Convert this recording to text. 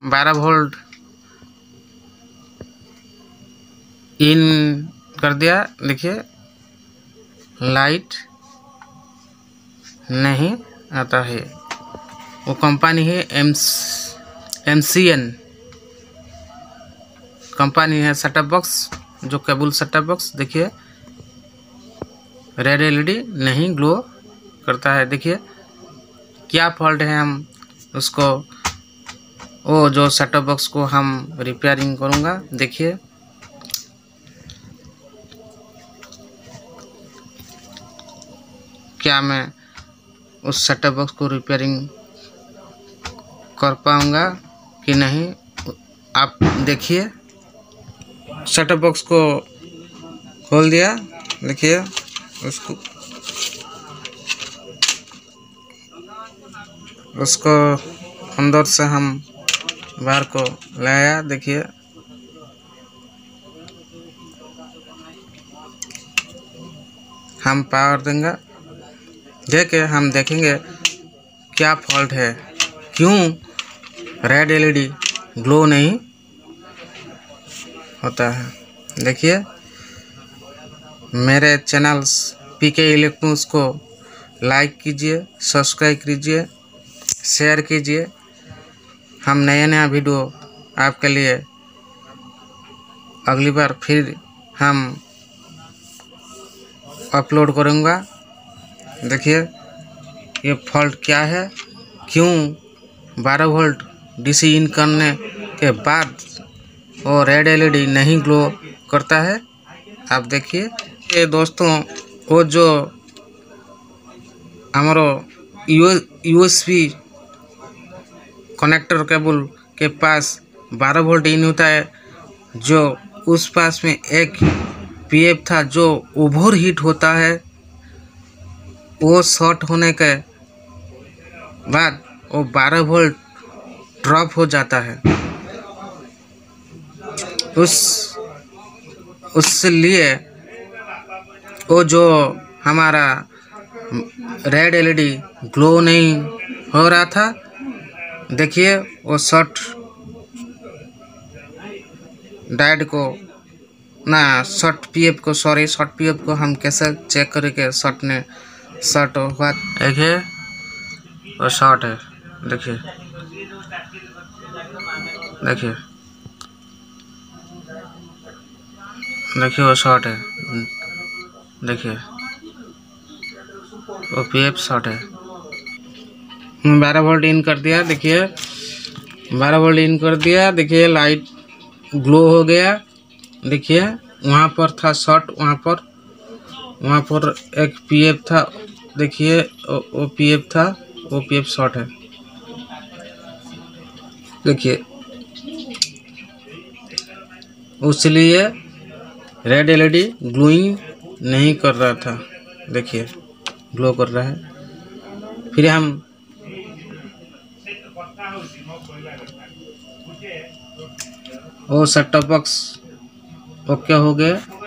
12 volt इन कर दिया। देखिए लाइट नहीं आता है। वो कंपनी है MCN कंपनी है सेटअप बॉक्स, जो केबल सेटअप बॉक्स। देखिए रेड LED नहीं ग्लो करता है। देखिए क्या फॉल्ट है, हम उसको वो जो सेटअप बॉक्स को हम रिपेयरिंग करूँगा। देखिए क्या मैं उस सेटअप बॉक्स को रिपेयरिंग कर पाऊँगा कि नहीं, आप देखिए। सेटअप बॉक्स को खोल दिया। देखिए उसको अंदर से हम बाहर को लाया। देखिए हम पावर देंगे, देके हम देखेंगे क्या फॉल्ट है, क्यों रेड LED ग्लो नहीं होता है। देखिए मेरे चैनल्स PK इलेक्ट्रॉनिक्स को लाइक कीजिए, सब्सक्राइब कीजिए, शेयर कीजिए। हम नया वीडियो आपके लिए अगली बार फिर हम अपलोड करूँगा। देखिए ये फॉल्ट क्या है, क्यों 12 वोल्ट DC इन करने के बाद वो रेड LED नहीं ग्लो करता है। आप देखिए ये दोस्तों, वो जो हमारो USB कनेक्टर केबल के पास 12 वोल्ट इन होता है, जो उस पास में एक PF था जो ओवर हीट होता है। वो शॉर्ट होने के बाद वो 12 वोल्ट ड्रॉप हो जाता है। उससे लिए वो जो हमारा रेड LED ग्लो नहीं हो रहा था। देखिए वो शॉर्ट डायोड को शॉर्ट PF को हम कैसे चेक करेंगे शॉर्ट हुआ। देखिए वो शॉर्ट है। देखिए वो शॉर्ट है। देखिए वो PF शॉर्ट है। 12 वोल्ट इन कर दिया। देखिए 12 वोल्ट इन कर दिया। देखिए लाइट ग्लो हो गया। देखिए वहाँ पर था शॉर्ट, वहाँ पर एक PF था। देखिए वो PF था, वो PF शॉर्ट है। देखिए उसलिए रेड LED ग्लोइंग नहीं कर रहा था। देखिए ग्लो कर रहा है। फिर हम वो सेटअप बॉक्स ओके हो गया।